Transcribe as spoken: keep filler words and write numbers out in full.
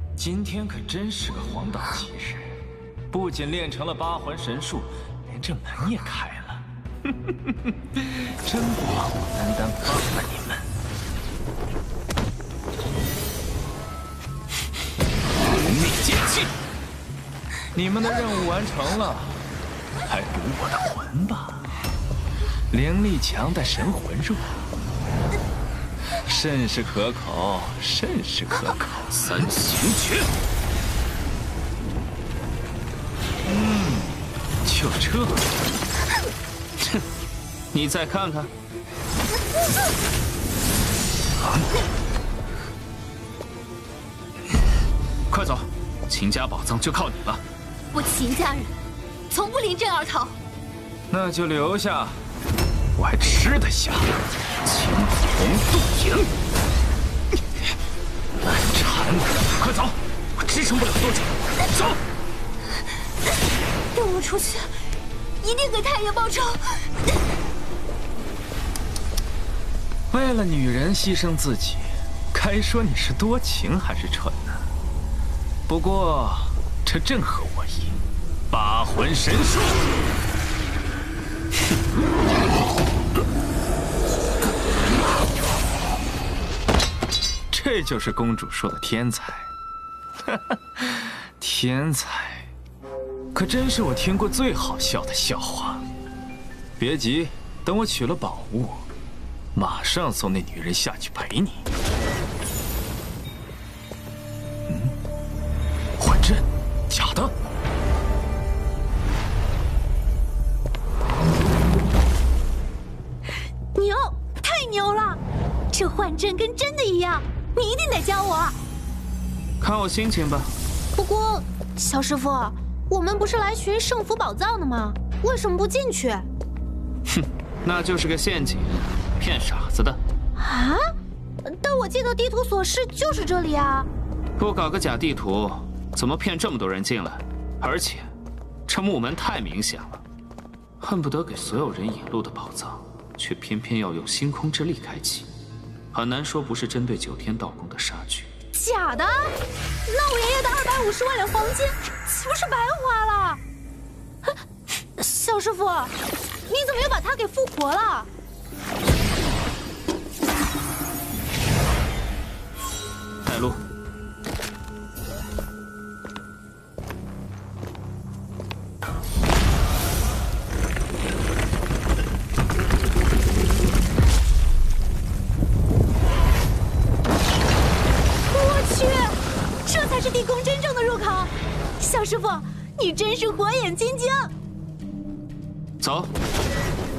今天可真是个黄道吉日，不仅练成了八环神术，连这门也开了。真不枉我单单帮了你们。灵力剑气，你们的任务完成了，还补我的魂吧。灵力强但神魂弱。 甚是可口，甚是可口。三行诀，嗯，就这。哼，你再看看。快走，秦家宝藏就靠你了。 我秦家人，从不临阵而逃。 那就留下，我还吃得下。 青铜洞眼，难缠！快走，我支撑不了多久。走！ 跟我出去，一定给太爷报仇。 为了女人牺牲自己，该说你是多情还是蠢呢？不过这正合我意，八魂神术。这就是公主说的天才，天才，可真是我听过最好笑的笑话。别急，等我取了宝物，马上送那女人下去陪你。嗯，幻阵，假的。 牛，太牛了！这幻阵跟真的一样。 你一定得教我， 看我心情吧。 不过，小师傅，我们不是来寻圣符宝藏的吗？为什么不进去？ 哼，那就是个陷阱，骗傻子的。 啊？但我记得地图所示就是这里啊。 不搞个假地图，怎么骗这么多人进来？而且，这木门太明显了，恨不得给所有人引路的宝藏，却偏偏要用星空之力开启。 很难说不是针对九天道宫的杀局。 假的？那我爷爷的二百五十万两黄金岂不是白花了？小师傅，你怎么又把他给复活了？ 带路。 是地宫真正的入口，小师傅，你真是火眼金睛。 走。